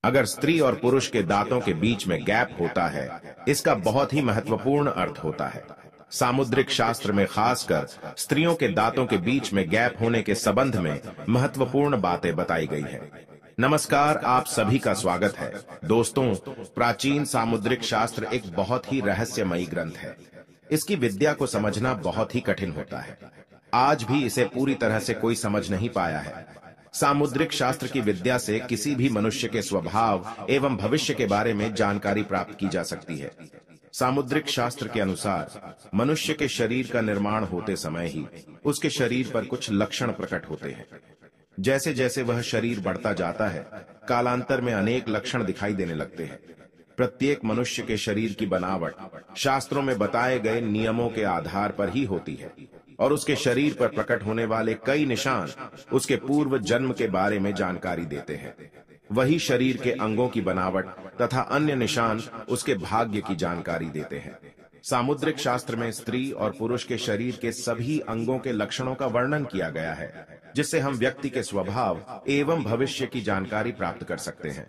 अगर स्त्री और पुरुष के दांतों के बीच में गैप होता है, इसका बहुत ही महत्वपूर्ण अर्थ होता है। सामुद्रिक शास्त्र में खासकर स्त्रियों के दांतों के बीच में गैप होने के संबंध में महत्वपूर्ण बातें बताई गई है। नमस्कार, आप सभी का स्वागत है। दोस्तों, प्राचीन सामुद्रिक शास्त्र एक बहुत ही रहस्यमयी ग्रंथ है। इसकी विद्या को समझना बहुत ही कठिन होता है। आज भी इसे पूरी तरह से कोई समझ नहीं पाया है। सामुद्रिक शास्त्र की विद्या से किसी भी मनुष्य के स्वभाव एवं भविष्य के बारे में जानकारी प्राप्त की जा सकती है। सामुद्रिक शास्त्र के अनुसार मनुष्य के शरीर का निर्माण होते समय ही उसके शरीर पर कुछ लक्षण प्रकट होते हैं। जैसे जैसे वह शरीर बढ़ता जाता है, कालांतर में अनेक लक्षण दिखाई देने लगते हैं। प्रत्येक मनुष्य के शरीर की बनावट शास्त्रों में बताए गए नियमों के आधार पर ही होती है और उसके शरीर पर प्रकट होने वाले कई निशान उसके पूर्व जन्म के बारे में जानकारी देते हैं। वही शरीर के अंगों की बनावट तथा अन्य निशान उसके भाग्य की जानकारी देते हैं। सामुद्रिक शास्त्र में स्त्री और पुरुष के शरीर के सभी अंगों के लक्षणों का वर्णन किया गया है, जिससे हम व्यक्ति के स्वभाव एवं भविष्य की जानकारी प्राप्त कर सकते हैं।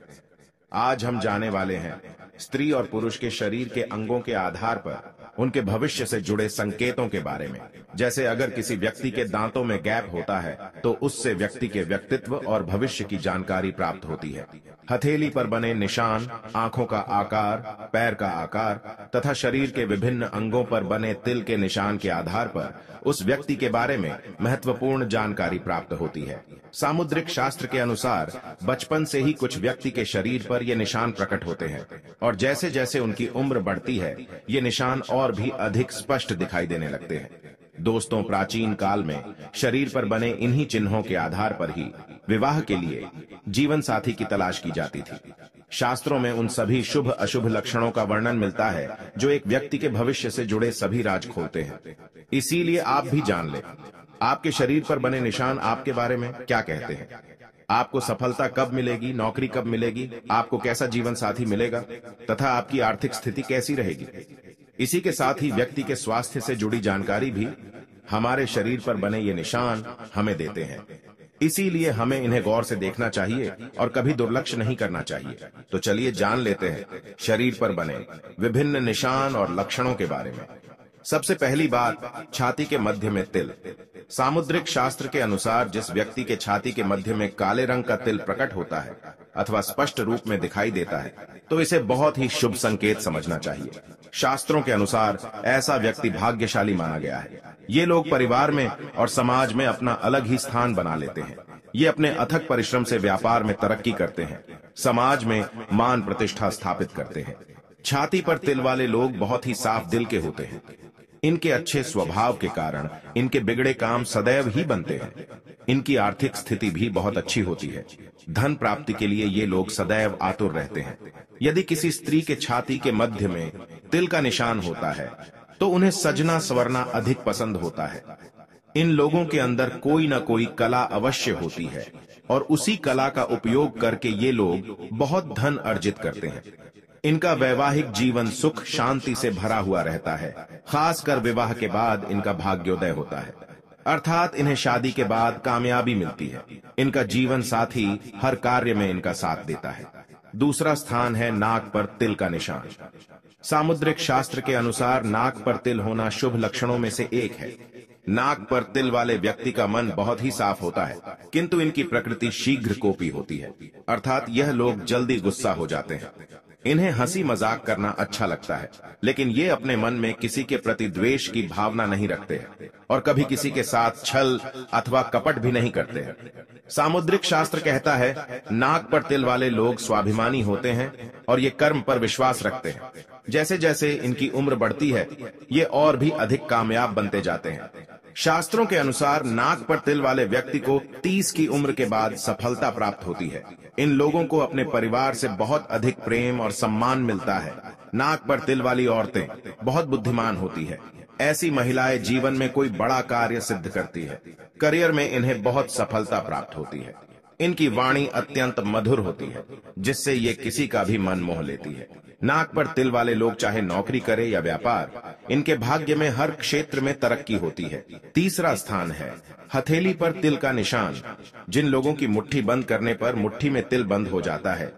आज हम जाने वाले हैं स्त्री और पुरुष के शरीर के अंगों के आधार पर उनके भविष्य से जुड़े संकेतों के बारे में। जैसे अगर किसी व्यक्ति के दांतों में गैप होता है तो उससे व्यक्ति के व्यक्तित्व और भविष्य की जानकारी प्राप्त होती है। हथेली पर बने निशान, आंखों का आकार, पैर का आकार तथा शरीर के विभिन्न अंगों पर बने तिल के निशान के आधार पर उस व्यक्ति के बारे में महत्वपूर्ण जानकारी प्राप्त होती है। सामुद्रिक शास्त्र के अनुसार बचपन से ही कुछ व्यक्ति के शरीर पर ये निशान प्रकट होते हैं और जैसे जैसे उनकी उम्र बढ़ती है, ये निशान और भी अधिक स्पष्ट दिखाई देने लगते हैं। दोस्तों, प्राचीन काल में शरीर पर बने इन्हीं चिन्हों के आधार पर ही विवाह के लिए जीवन साथी की तलाश की जाती थी। शास्त्रों में उन सभी शुभ अशुभ लक्षणों का वर्णन मिलता है जो एक व्यक्ति के भविष्य से जुड़े सभी राज खोलते हैं। इसीलिए आप भी जान लें, आपके शरीर पर बने निशान आपके बारे में क्या कहते हैं। आपको सफलता कब मिलेगी, नौकरी कब मिलेगी, आपको कैसा जीवन साथी मिलेगा तथा आपकी आर्थिक स्थिति कैसी रहेगी। इसी के साथ ही व्यक्ति के स्वास्थ्य से जुड़ी जानकारी भी हमारे शरीर पर बने ये निशान हमें देते हैं। इसीलिए हमें इन्हें गौर से देखना चाहिए और कभी दुर्लक्ष्य नहीं करना चाहिए। तो चलिए जान लेते हैं शरीर पर बने विभिन्न निशान और लक्षणों के बारे में। सबसे पहली बात, छाती के मध्य में तिल। सामुद्रिक शास्त्र के अनुसार जिस व्यक्ति के छाती के मध्य में काले रंग का तिल प्रकट होता है अथवा स्पष्ट रूप में दिखाई देता है, तो इसे बहुत ही शुभ संकेत समझना चाहिए। शास्त्रों के अनुसार ऐसा व्यक्ति भाग्यशाली माना गया है। ये लोग परिवार में और समाज में अपना अलग ही स्थान बना लेते हैं। ये अपने अथक परिश्रम से व्यापार में तरक्की करते हैं, समाज में मान प्रतिष्ठा स्थापित करते हैं। छाती पर तिल वाले लोग बहुत ही साफ दिल के होते हैं। इनके अच्छे स्वभाव के कारण इनके बिगड़े काम सदैव ही बनते हैं। इनकी आर्थिक स्थिति भी बहुत अच्छी होती है। धन प्राप्ति के लिए ये लोग सदैव आतुर रहते हैं। यदि किसी स्त्री के छाती के मध्य में तिल का निशान होता है तो उन्हें सजना संवरना अधिक पसंद होता है। इन लोगों के अंदर कोई न कोई कला अवश्य होती है और उसी कला का उपयोग करके ये लोग बहुत धन अर्जित करते हैं। इनका वैवाहिक जीवन सुख शांति से भरा हुआ रहता है। खासकर विवाह के बाद इनका भाग्योदय होता है, अर्थात इन्हें शादी के बाद कामयाबी मिलती है। इनका जीवन साथी हर कार्य में इनका साथ देता है। दूसरा स्थान है नाक पर तिल का निशान। सामुद्रिक शास्त्र के अनुसार नाक पर तिल होना शुभ लक्षणों में से एक है। नाक पर तिल वाले व्यक्ति का मन बहुत ही साफ होता है, किंतु इनकी प्रकृति शीघ्र कोपी होती है, अर्थात यह लोग जल्दी गुस्सा हो जाते हैं। इन्हें हंसी मजाक करना अच्छा लगता है, लेकिन ये अपने मन में किसी के प्रति द्वेष की भावना नहीं रखते हैं और कभी किसी के साथ छल अथवा कपट भी नहीं करते हैं। सामुद्रिक शास्त्र कहता है नाक पर तिल वाले लोग स्वाभिमानी होते हैं और ये कर्म पर विश्वास रखते हैं। जैसे जैसे इनकी उम्र बढ़ती है, ये और भी अधिक कामयाब बनते जाते हैं। शास्त्रों के अनुसार नाक पर तिल वाले व्यक्ति को 30 की उम्र के बाद सफलता प्राप्त होती है। इन लोगों को अपने परिवार से बहुत अधिक प्रेम और सम्मान मिलता है। नाक पर तिल वाली औरतें बहुत बुद्धिमान होती है। ऐसी महिलाएं जीवन में कोई बड़ा कार्य सिद्ध करती है। करियर में इन्हें बहुत सफलता प्राप्त होती है। इनकी वाणी अत्यंत मधुर होती है, जिससे ये किसी का भी मन मोह लेती है। नाक पर तिल वाले लोग चाहे नौकरी करे या व्यापार, इनके भाग्य में हर क्षेत्र में तरक्की होती है। तीसरा स्थान है हथेली पर तिल का निशान। जिन लोगों की मुट्ठी बंद करने पर मुट्ठी में तिल बंद हो जाता है,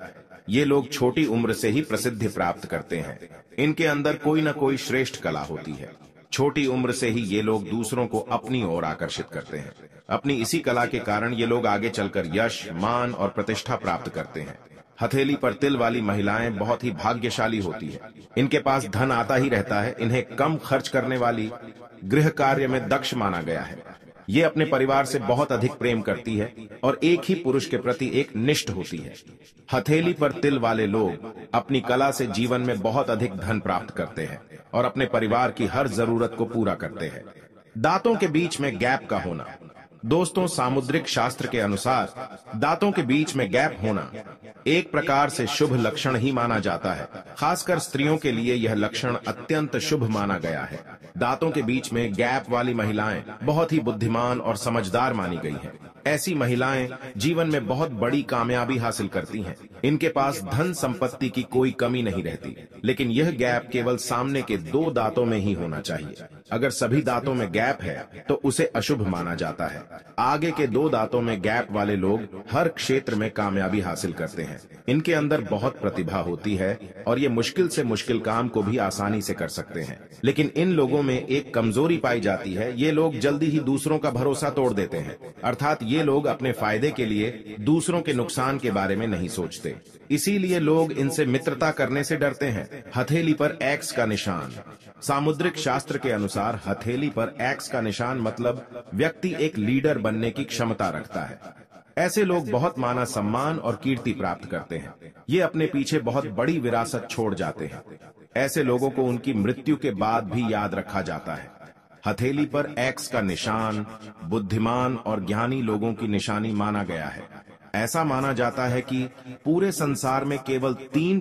ये लोग छोटी उम्र से ही प्रसिद्धि प्राप्त करते हैं। इनके अंदर कोई न कोई श्रेष्ठ कला होती है। छोटी उम्र से ही ये लोग दूसरों को अपनी ओर आकर्षित करते हैं। अपनी इसी कला के कारण ये लोग आगे चलकर यश, मान और प्रतिष्ठा प्राप्त करते हैं। हथेली पर तिल वाली महिलाएं बहुत ही भाग्यशाली होती है। इनके पास धन आता ही रहता है। इन्हें कम खर्च करने वाली, गृह कार्य में दक्ष माना गया है। ये अपने परिवार से बहुत अधिक प्रेम करती है और एक ही पुरुष के प्रति एक निष्ठ होती है। हथेली पर तिल वाले लोग अपनी कला से जीवन में बहुत अधिक धन प्राप्त करते हैं और अपने परिवार की हर जरूरत को पूरा करते हैं। दांतों के बीच में गैप का होना। दोस्तों, सामुद्रिक शास्त्र के अनुसार दांतों के बीच में गैप होना एक प्रकार से शुभ लक्षण ही माना जाता है। खासकर स्त्रियों के लिए यह लक्षण अत्यंत शुभ माना गया है। दांतों के बीच में गैप वाली महिलाएं बहुत ही बुद्धिमान और समझदार मानी गई हैं। ऐसी महिलाएं जीवन में बहुत बड़ी कामयाबी हासिल करती हैं। इनके पास धन संपत्ति की कोई कमी नहीं रहती, लेकिन यह गैप केवल सामने के 2 दांतों में ही होना चाहिए। अगर सभी दांतों में गैप है तो उसे अशुभ माना जाता है। आगे के 2 दांतों में गैप वाले लोग हर क्षेत्र में कामयाबी हासिल करते हैं। इनके अंदर बहुत प्रतिभा होती है और ये मुश्किल से मुश्किल काम को भी आसानी से कर सकते हैं। लेकिन इन लोगों में एक कमजोरी पाई जाती है। ये लोग जल्दी ही दूसरों का भरोसा तोड़ देते हैं। अर्थात ये लोग अपने फायदे के लिए दूसरों के नुकसान के बारे में नहीं सोचते। इसीलिए लोग इनसे मित्रता करने से डरते हैं। हथेली पर एक्स का निशान। सामुद्रिक शास्त्र के अनुसार हथेली पर एक्स का निशान मतलब व्यक्ति एक लीडर बनने की क्षमता रखता है। ऐसे लोग बहुत माना सम्मान और कीर्ति प्राप्त करते हैं। ये अपने पीछे बहुत बड़ी विरासत छोड़ जाते हैं। ऐसे लोगों को उनकी मृत्यु के बाद भी याद रखा जाता है। हथेली पर एक्स का निशान बुद्धिमान और ज्ञानी लोगों की निशानी माना गया है। ऐसा माना जाता है कि पूरे संसार में केवल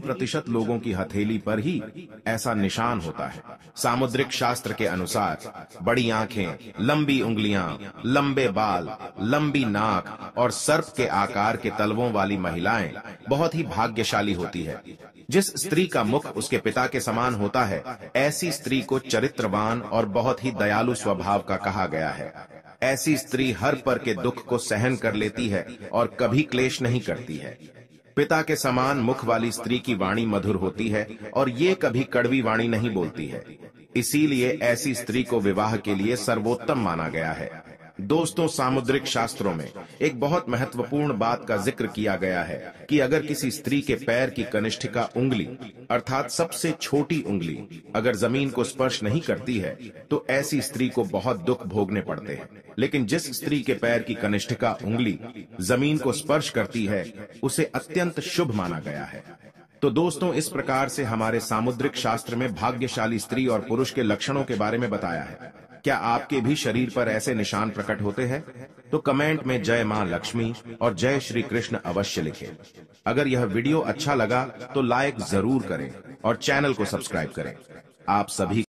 3% लोगों की हथेली पर ही ऐसा निशान होता है। सामुद्रिक शास्त्र के अनुसार बड़ी आंखें, लंबी उंगलियां, लंबे बाल, लंबी नाक और सर्प के आकार के तलवों वाली महिलाएं बहुत ही भाग्यशाली होती है। जिस स्त्री का मुख उसके पिता के समान होता है, ऐसी स्त्री को चरित्रवान और बहुत ही दयालु स्वभाव का कहा गया है। ऐसी स्त्री हर पर के दुख को सहन कर लेती है और कभी क्लेश नहीं करती है। पिता के समान मुख वाली स्त्री की वाणी मधुर होती है और ये कभी कड़वी वाणी नहीं बोलती है। इसीलिए ऐसी स्त्री को विवाह के लिए सर्वोत्तम माना गया है। दोस्तों, सामुद्रिक शास्त्रों में एक बहुत महत्वपूर्ण बात का जिक्र किया गया है कि अगर किसी स्त्री के पैर की कनिष्ठिका उंगली अर्थात सबसे छोटी उंगली अगर जमीन को स्पर्श नहीं करती है तो ऐसी स्त्री को बहुत दुख भोगने पड़ते हैं। लेकिन जिस स्त्री के पैर की कनिष्ठिका उंगली जमीन को स्पर्श करती है उसे अत्यंत शुभ माना गया है। तो दोस्तों, इस प्रकार से हमारे सामुद्रिक शास्त्र में भाग्यशाली स्त्री और पुरुष के लक्षणों के बारे में बताया है। क्या आपके भी शरीर पर ऐसे निशान प्रकट होते हैं? तो कमेंट में जय मां लक्ष्मी और जय श्री कृष्ण अवश्य लिखें। अगर यह वीडियो अच्छा लगा तो लाइक जरूर करें और चैनल को सब्सक्राइब करें। आप सभी